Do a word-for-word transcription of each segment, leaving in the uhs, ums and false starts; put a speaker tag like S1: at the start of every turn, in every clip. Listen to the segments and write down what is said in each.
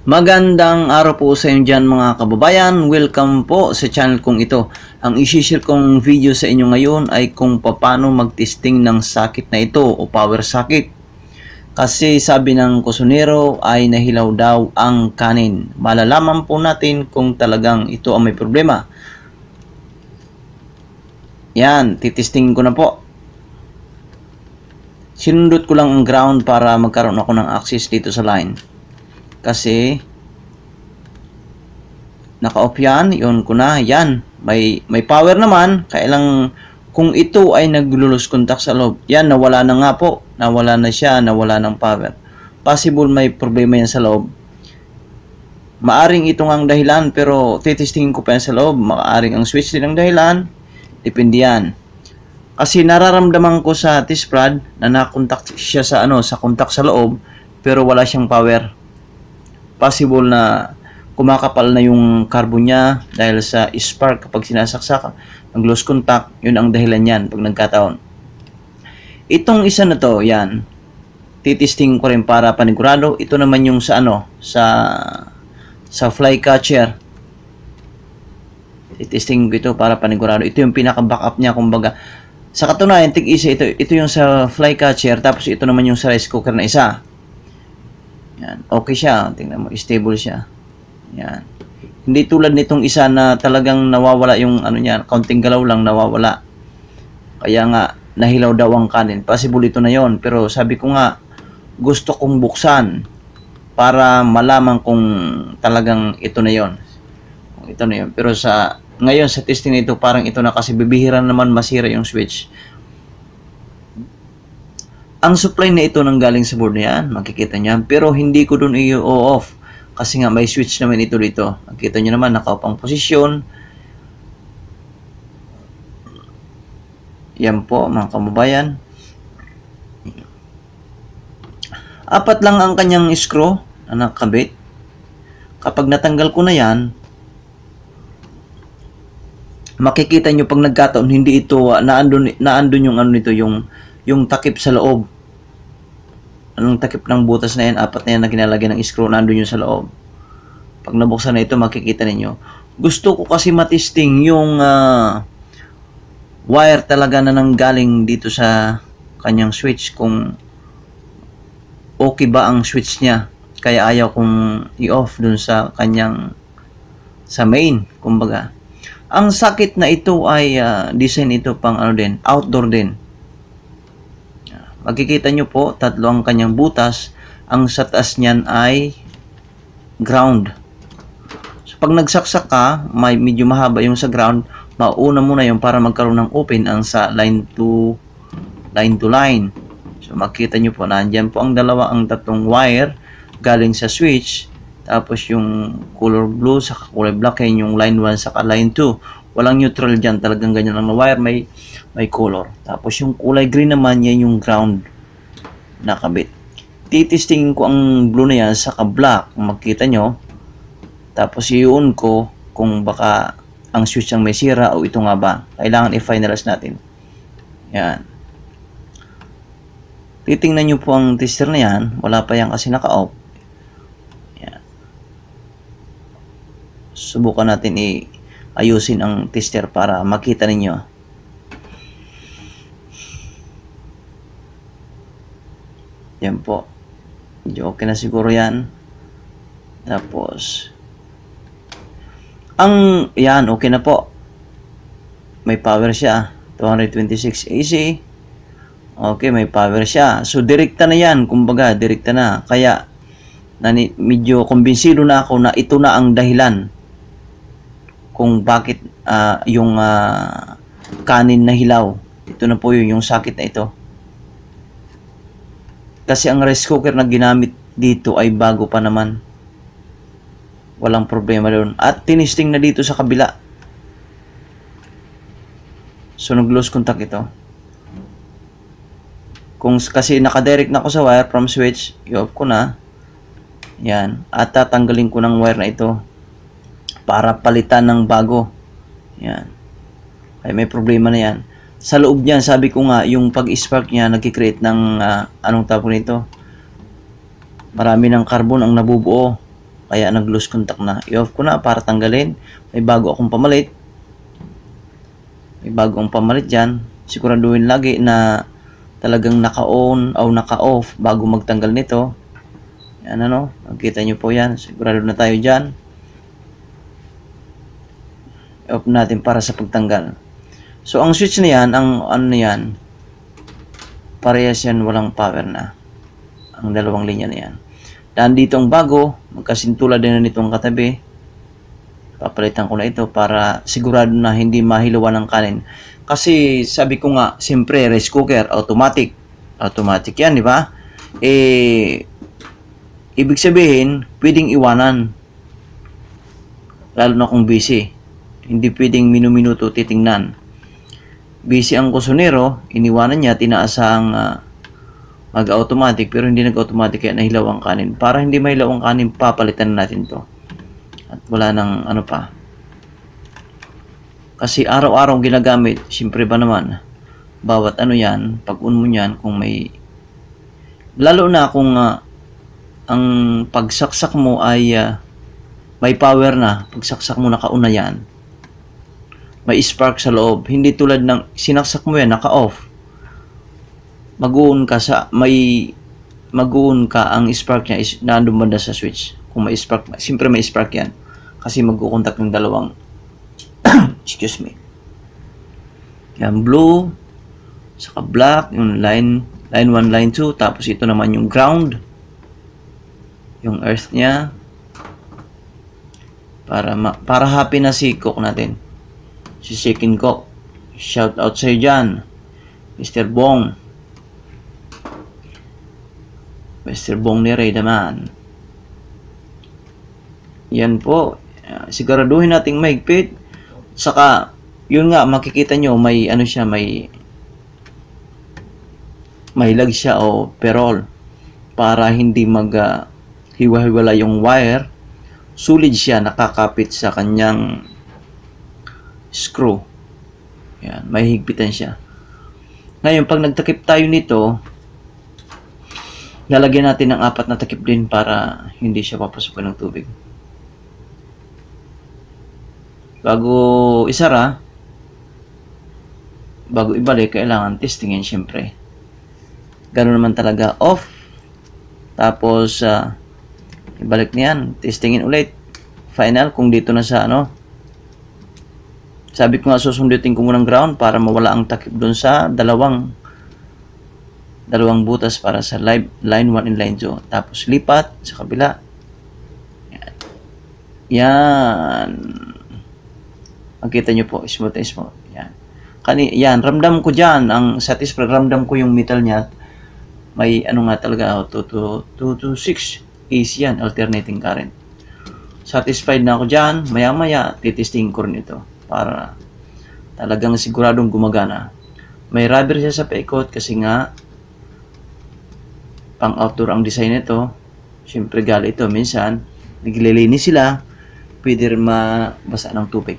S1: Magandang araw po sa inyo dyan mga kababayan. Welcome po sa channel kong ito. Ang isi-share kong video sa inyo ngayon ay kung paano mag-testing ng sakit na ito o power socket. Kasi sabi ng kusinero ay nahilaw daw ang kanin. Malalaman po natin kung talagang ito ang may problema. Yan, titestingin ko na po. Sinundot ko lang ang ground para magkaroon ako ng access dito sa line. Kasi naka-off yan, yun ko na, yan. May, may power naman, kailang kung ito ay nag-lose contact sa loob, yan, nawala na nga po. Nawala na siya, nawala ng power. Possible may problema yan sa loob. Maaring ito nga ang dahilan, pero titestingin ko pa yan sa loob. Maaring ang switch din ang dahilan. Depende yan. Kasi nararamdaman ko sa test prod na na-contact siya sa ano, sa contact sa loob, pero wala siyang power. Possible na kumakapal na yung carbon niya dahil sa spark kapag sinasaksak, nag-lose contact, yun ang dahilan yan pag nagkataon. Itong isa na to, yan, titesting ko rin para panigurado. Ito naman yung sa ano, sa sa fly catcher. Titesting ko ito para panigurado. Ito yung pinaka-backup niya, kumbaga. Sa katunayan, tig-isa ito, ito yung sa fly catcher, tapos ito naman yung sa rice cooker na isa. Yan, okay siya. Tingnan mo, stable siya. Yan. Hindi tulad nitong isa na talagang nawawala yung ano niya, kaunting galaw lang nawawala. Kaya nga, nahilaw daw ang kanin. Possible ito na yon. Pero sabi ko nga, gusto kong buksan para malaman kung talagang ito na yon. Ito na yon. Pero sa, ngayon sa testing nito, parang ito na kasi bibihira naman masira yung switch. Ang supply na ito nang galing sa board na yan, makikita niyan. Pero hindi ko dun i-off. Kasi nga may switch naman ito dito. Makikita niyo naman, naka-off ang posisyon. Yan po, mga kababayan. Apat lang ang kanyang screw na nakabit. Kapag natanggal ko na yan, makikita niyo pag nagkataon, hindi ito, uh, naandun, naandun yung ano nito, yung yung takip sa loob. Anong takip ng butas na yan, apat na yan na kinalagyan ng screw, nandun yung sa loob. Pag nabuksan na ito, makikita ninyo. Gusto ko kasi matesting yung uh, wire talaga na nanggaling dito sa kanyang switch, kung okay ba ang switch niya. Kaya ayaw kong i-off dun sa kanyang sa main, kumbaga. Ang socket na ito ay uh, design ito pang ano din, outdoor din. Makikita nyo po, tatlo ang kanyang butas. Ang sa taas niyan ay ground. So, pag nagsaksak ka, may medyo mahaba yung sa ground, mauna muna yung para magkaroon ng open ang sa line to line to line. So, makikita nyo po, nandyan po ang dalawa, ang tatlong wire galing sa switch. Tapos yung color blue, saka color black, yan yung line one, saka line two. Walang neutral dyan, talagang ganyan lang na wire, may may color. Tapos yung kulay green naman, yan yung ground nakabit. Titestingin ko ang blue na yan sa ka-black, kung makikita nyo. Tapos i-on ko kung baka ang switch ang may sira o ito nga ba. Kailangan i-finalize natin. Yan. Titingnan nyo po ang tester na yan. Wala pa yan kasi naka-off. Yan. Subukan natin i-ayusin ang tester para makita ninyo. Yan po. Medyo okay na siguro yan. Tapos, ang, yan, okay na po. May power siya. two twenty-six A C. Okay, may power siya. So, direkta na yan. Kumbaga, direkta na. Kaya, nani, medyo kumbinsido na ako na ito na ang dahilan kung bakit uh, yung uh, kanin na hilaw. Ito na po yun, yung sakit na ito. Kasi ang rice cooker na ginamit dito ay bago pa naman. Walang problema doon. At tinisting na dito sa kabila. So, nag-lose contact ito. Kung kasi nakadirect na ako sa wire from switch, i-off ko na. Yan. At tatanggalin ko ng wire na ito para palitan ng bago. Yan. Ay, may problema na yan. Sa loob niyan, sabi ko nga, yung pag-spark niya, nag-create ng, uh, anong tawag nito? Marami ng carbon ang nabubuo. kaya nag-lose contact na. I-off ko na para tanggalin. May bago akong pamalit. May bago akong pamalit dyan. Siguraduhin lagi na talagang naka-on o naka-off bago magtanggal nito. Yan ano, makikita nyo po yan. Sigurado na tayo dyan. I-off natin para sa pagtanggal. So, ang switch na yan, ang ano na yan, parehas yan, walang power na. Ang dalawang linya na yan. Dan dito ang bago, magkasintula din na nitong katabi. Papalitan ko na ito para sigurado na hindi mahilawan ng kanin. Kasi sabi ko nga, siyempre rice cooker, automatic. Automatic yan, di ba? Eh, ibig sabihin, pwedeng iwanan. Lalo na kung busy. Hindi pwedeng minu-minuto titingnan. Busy ang kusunero, iniwanan niya, tinaasang uh, mag-automatic, pero hindi nag-automatic kaya nahilaw ang kanin. Para hindi mahilaw ang kanin, papalitan natin to. At wala nang ano pa. Kasi araw-araw ginagamit, siyempre ba naman, bawat ano yan, pag-on mo yan, kung may, lalo na kung uh, ang pagsaksak mo ay uh, may power na, pagsaksak mo nakauna yan, may spark sa loob. Hindi tulad ng sinaksak mo yan, naka-off. Mag-uun ka sa, may, mag-uun ka, ang spark niya is nandun banda sa switch. Kung may spark, siyempre may spark yan. Kasi mag-contact ng dalawang, excuse me. Yan, blue, saka black, yung line, line one, line two, tapos ito naman yung ground. Yung earth niya. Para, ma para happy na si cook natin. Si Chicken Cook. Shout out sa'yo dyan. Mister Bong. Mister Bong ni Ray naman. Yan po. Uh, siguraduhin nating mahigpit. Saka, yun nga, makikita nyo, may ano siya, may may lag siya o perol. Para hindi mag uh, hiwa-hiwala yung wire. Solid siya, nakakapit sa kanyang screw. Yan, may higpitan siya. Ngayon, pag nagtakip tayo nito, lalagyan natin ng apat na takip din para hindi siya papasukan ng tubig. Bago isara, bago ibalik, kailangan testingin syempre. Ganoon naman talaga, off. Tapos, uh, ibalik niyan, testingin ulit. Final, kung dito na sa ano, sabi ko nga susundutin ko munang ground para mawala ang takip doon sa dalawang dalawang butas para sa live, line one and line two. Tapos lipat sa kabila. Yan. Yan. Makita nyo po, smooth and smooth. Yan. Kani, yan, ramdam ko dyan. Ang satisfied, ramdam ko yung metal niya. May ano nga talaga, oh, two to six A C yan, alternating current. Satisfied na ako dyan. Maya-maya, titesting ko rin ito. Para talagang siguradong gumagana. May rubber siya sa paikot kasi nga pang outdoor ang design nito. Siyempre gali ito. Minsan, naglilinis sila. Pwede rin mabasa ng tubig.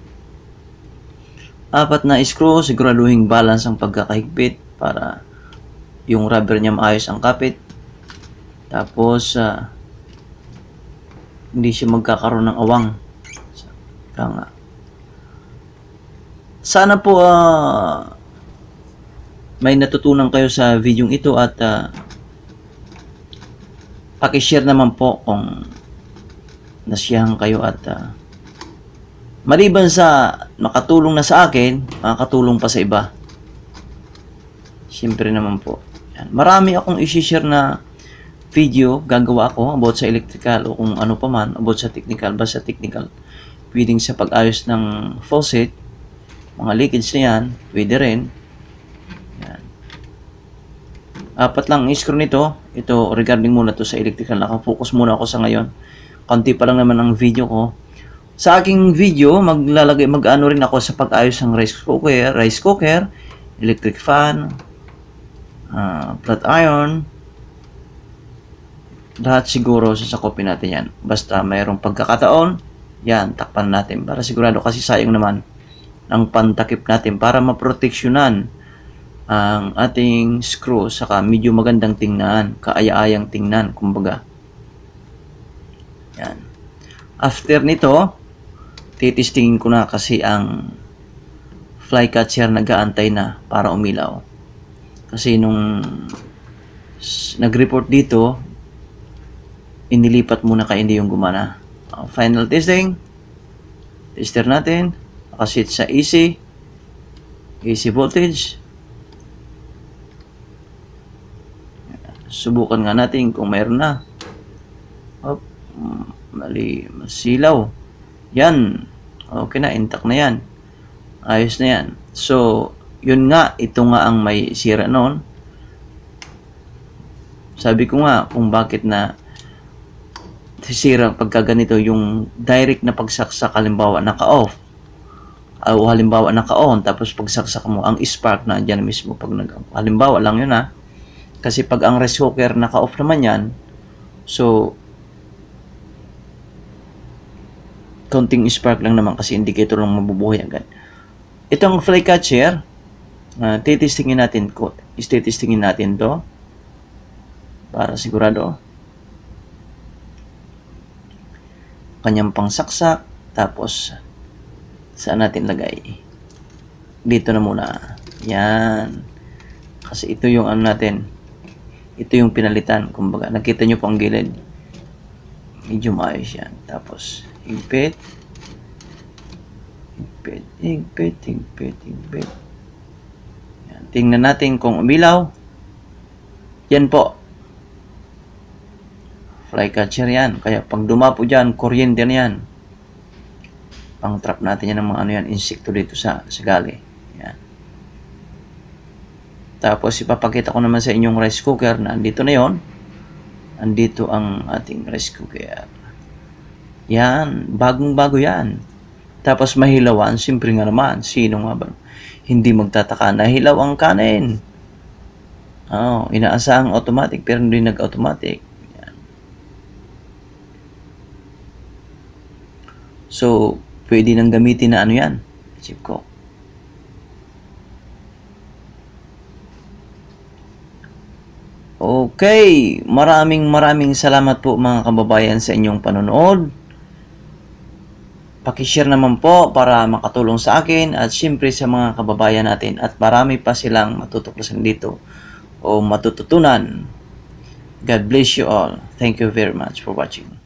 S1: Apat na screw. Siguraduhin balance ang pagkakahigpit para yung rubber niya maayos ang kapit. Tapos, uh, hindi siya magkakaroon ng awang. Kaya nga. Sana po uh, may natutunan kayo sa video ito at uh, paki-share naman po kung nasiyahan kayo at uh, maliban sa makatulong na sa akin, makakatulong pa sa iba. Siyempre naman po. Yan. Marami akong i-share na video gagawa ako about sa electrical o kung ano pa man about sa technical, basta technical. Pwedeng sa pag-ayos ng faucet, mga leakage na yan, pwede rin. Yan. Apat lang ang screw nito. Ito, regarding muna to sa electrical. Nakafocus muna ako sa ngayon. Konti pa lang naman ang video ko. Sa aking video, maglalagay, mag-ano rin ako sa pag-ayos ng rice cooker, rice cooker, electric fan, uh, flat iron. Lahat siguro sasakopin natin yan. Basta mayroong pagkakataon, yan, takpan natin. Para sigurado kasi sayang naman ang pantakip natin para maproteksyonan ang ating screw saka medyo magandang tingnan, kaaya-ayang tingnan kumbaga. Yan. After nito, titistingin ko na kasi ang flycatcher nag-aantay na para umilaw. Kasi nung nag-report dito, inilipat muna kaya hindi yung gumana. Uh, final testing. Tester natin. Nakasit sa A C. A C voltage. Subukan nga natin kung mayroon na. Hop. Mali. Masilaw. Yan. Okay na. Intact na yan. Ayos na yan. So, yun nga. Ito nga ang may sira noon. Sabi ko nga kung bakit na sisira pagka ganito yung direct na pagsaksak, halimbawa naka-off o halimbawa naka-on, tapos pagsaksak mo ang spark na dyan mismo pag nag halimbawa lang yun ha, kasi pag ang rice cooker naka-off naman yan, so konting spark lang naman kasi indicator lang mabubuhay agad. Itong flycatcher, uh, titestingin natin ko, istitestingin natin to para sigurado. Kanyang pangsaksak, tapos saan natin lagay? Dito na muna. Yan. Kasi ito yung ano natin. Ito yung pinalitan. Kumbaga, nakita nyo po ang gilid. Medyo maayos yan. Tapos, higpit. Higpit, higpit, higpit, higpit. Yan. Tingnan natin kung umilaw. Yan po. Flycatcher yan. Kaya pag dumapo dyan, kuryente na yan. Pang trap natin yan ng mga ano yan, insekto dito sa, sa gali. Yan. Tapos ipapakita ko naman sa inyong rice cooker na andito na yon. Andito ang ating rice cooker. Yan. Bagong bago yan. Tapos mahilawan. Siyempre nga naman. Sino nga ba? Hindi magtataka. Nahilaw ang kanin. Oh, inaasahang automatic pero hindi nag-automatic. So, pwede nang gamitin na ano yan. Chip ko. Okay. Maraming maraming salamat po mga kababayan sa inyong panonood. Pakishare naman po para makatulong sa akin at syempre sa mga kababayan natin. At marami pa silang matutuklasan dito o matututunan. God bless you all. Thank you very much for watching.